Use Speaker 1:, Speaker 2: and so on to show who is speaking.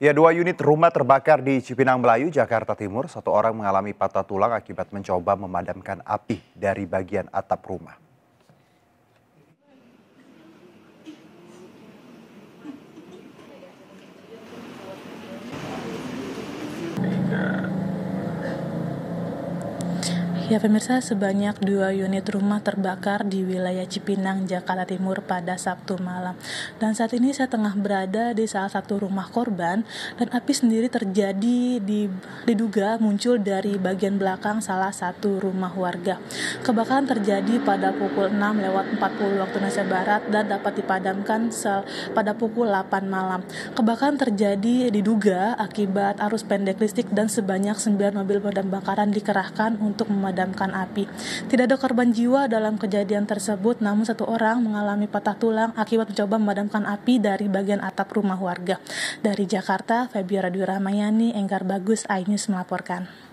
Speaker 1: Ya, dua unit rumah terbakar di Cipinang Melayu, Jakarta Timur. Satu orang mengalami patah tulang akibat mencoba memadamkan api dari bagian atap rumah.
Speaker 2: Ya pemirsa, sebanyak 2 unit rumah terbakar di wilayah Cipinang, Jakarta Timur pada Sabtu malam. Dan saat ini saya tengah berada di salah satu rumah korban dan api sendiri terjadi diduga muncul dari bagian belakang salah satu rumah warga. Kebakaran terjadi pada pukul 6:40 waktu Indonesia Barat dan dapat dipadamkan pada pukul 8 malam. Kebakaran terjadi diduga akibat arus pendek listrik dan sebanyak 9 mobil pemadam kebakaran dikerahkan untuk memadamkan api. Tidak ada korban jiwa dalam kejadian tersebut, namun satu orang mengalami patah tulang akibat mencoba memadamkan api dari bagian atap rumah warga. Dari Jakarta, Febiola Dwi Rahmayani, Enggar Bagus, iNews melaporkan.